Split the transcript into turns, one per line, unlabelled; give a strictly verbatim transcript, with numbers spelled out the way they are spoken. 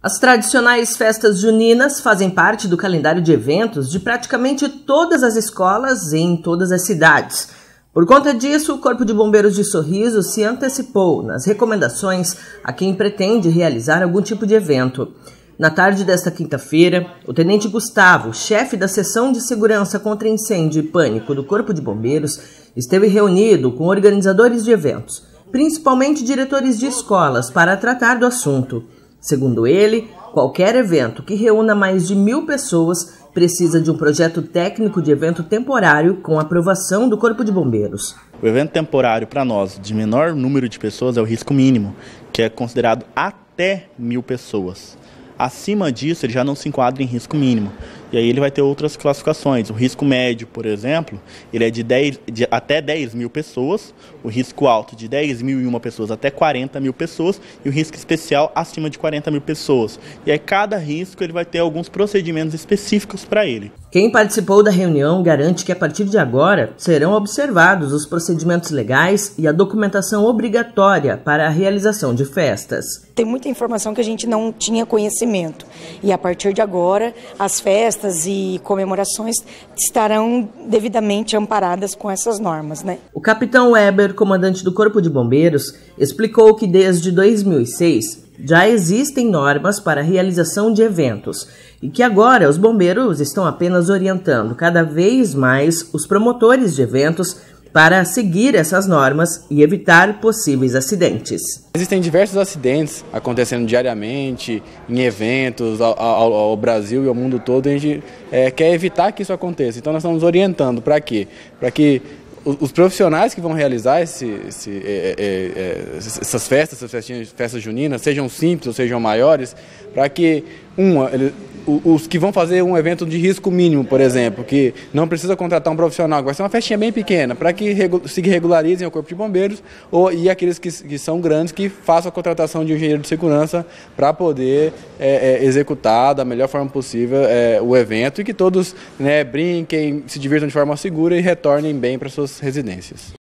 As tradicionais festas juninas fazem parte do calendário de eventos de praticamente todas as escolas em todas as cidades. Por conta disso, o Corpo de Bombeiros de Sorriso se antecipou nas recomendações a quem pretende realizar algum tipo de evento. Na tarde desta quinta-feira, o Tenente Gustavo, chefe da Seção de Segurança contra Incêndio e Pânico do Corpo de Bombeiros, esteve reunido com organizadores de eventos, principalmente diretores de escolas, para tratar do assunto. Segundo ele, qualquer evento que reúna mais de mil pessoas precisa de um projeto técnico de evento temporário com aprovação do Corpo de Bombeiros.
O evento temporário para nós, de menor número de pessoas, é o risco mínimo, que é considerado até mil pessoas. Acima disso, ele já não se enquadra em risco mínimo. E aí ele vai ter outras classificações. O risco médio, por exemplo, ele é de, dez, de até dez mil pessoas, o risco alto de dez mil e uma pessoas até quarenta mil pessoas e o risco especial acima de quarenta mil pessoas. E aí cada risco ele vai ter alguns procedimentos específicos para ele.
Quem participou da reunião garante que a partir de agora serão observados os procedimentos legais e a documentação obrigatória para a realização de festas.
Tem muita informação que a gente não tinha conhecimento e a partir de agora as festas e comemorações estarão devidamente amparadas com essas normas, né?
O capitão Weber, comandante do Corpo de Bombeiros, explicou que desde dois mil e seis já existem normas para a realização de eventos e que agora os bombeiros estão apenas orientando cada vez mais os promotores de eventos para seguir essas normas e evitar possíveis acidentes.
Existem diversos acidentes acontecendo diariamente em eventos ao, ao, ao Brasil e ao mundo todo, e a gente é, quer evitar que isso aconteça. Então nós estamos orientando para quê? Para que os profissionais que vão realizar esse, esse, é, é, é, essas festas, essas festinhas, festas juninas, sejam simples ou sejam maiores, para que, uma, ele, os que vão fazer um evento de risco mínimo, por exemplo, que não precisa contratar um profissional, vai ser uma festinha bem pequena, para que se regularizem o Corpo de Bombeiros, ou, e aqueles que, que são grandes, que façam a contratação de um engenheiro de segurança para poder é, é, executar da melhor forma possível é, o evento e que todos, né, brinquem, se divirtam de forma segura e retornem bem para suas residências.